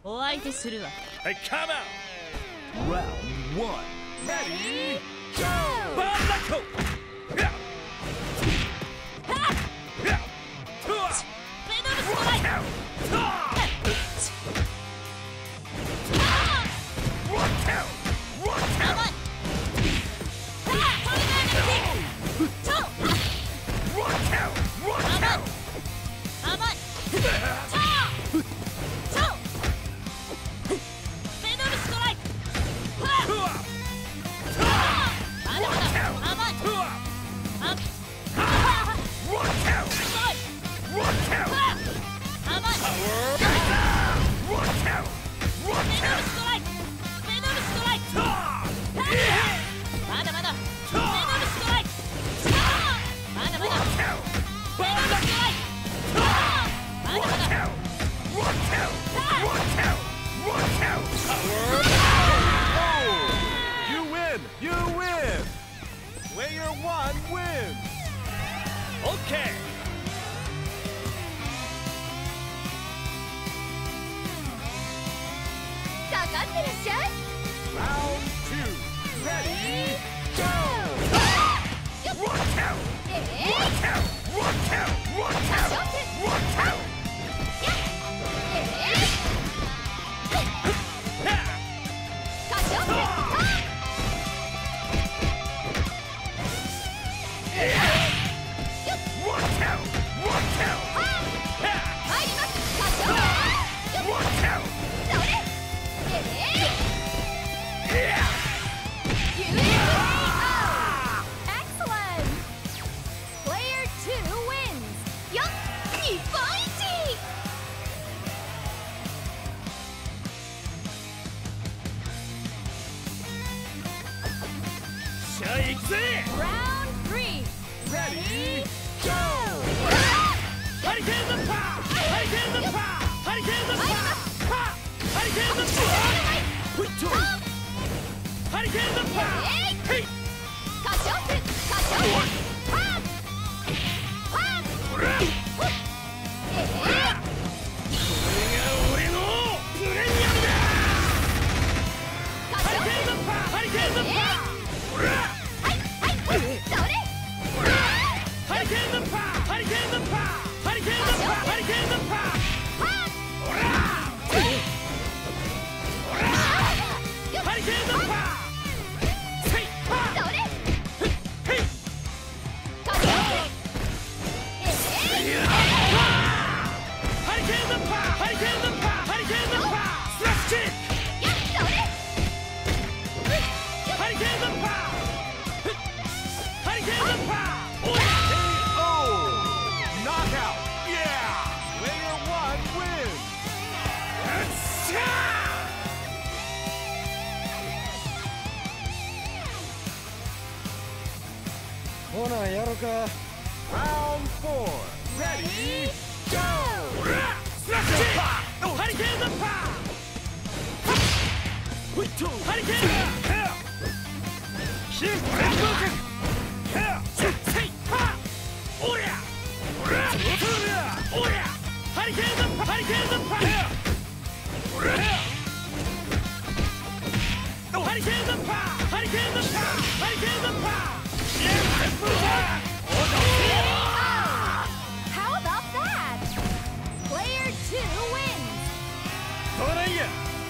お相手するわ。 Hey, come out! Round one. Ready, go! Barnacle! Yeah! ベノムストライク。 You win! Player one wins! Okay! かかってらっしゃい。 Round two. Ready, go! Rock out! Rock out! Rock out! Rock out! Rock out! Excellent! Player 2 wins! Yup! 日本一! Round 3! Ready, go! Hurricane the power! Hurricane the power! Hurricane the power! Hurricane the power! Hurricane the power! Hey! カショスカショスはっはっこれが俺のプレミアムだ！ハリケーンのパー！ハリケーンのパー！ほら！ はいはいそれほら！ハリケーンのパー！ハリケーンのパー！ハリケーンのパー！ハリケーンのパー！ はっほら！ほら！ハリケーンのパー！せい！パー！ それへい！ カショスハリケーンのパー！ハリケーンのパー！ハリケーンのパー！スラッシュキック！ やっそれハリケーンのパー！ハリケーンのパー！おい！ KO! Knockout! Yeah! Player one wins! よっしゃほなやろか。 Round four. Ready, go! ー！ほら！スラッシュキック！ハリケーンのパー！ハリケーン！シン！レッドキック！せい！パー！おりゃ！ほら！おりゃ！ハリケーンのパー！ハリケーンのパー！ほら！ハリケーンのパー！ハリケーンのパー！ハリケーンのパー！シン！レッドキック！ How about that? Player 2 wins! どうなんや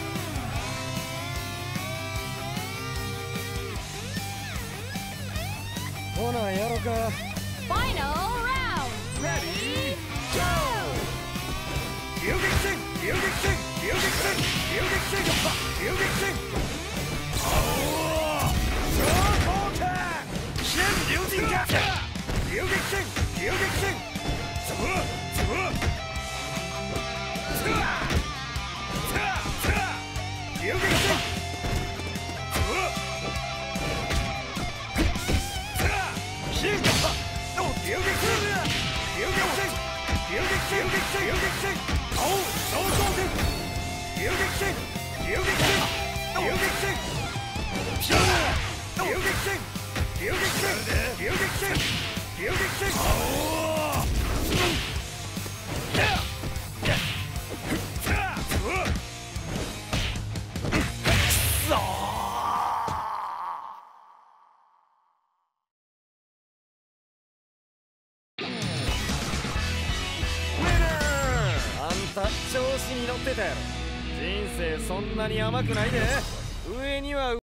ほなやろか。 Final round! Ready, go! 遊撃戦遊撃戦遊撃戦遊撃戦遊撃戦おお超高点新流人甲遊撃戦遊撃戦ズブズブズワズワズワ遊撃戦ズブズワ新遊撃戦遊撃戦遊撃戦遊撃戦遊撃戦青超高点遊撃戦遊撃戦遊撃戦ピュー遊撃戦遊撃戦遊撃戦遊撃戦青った調子に乗ってたやろ。人生そんなに甘くないで。上には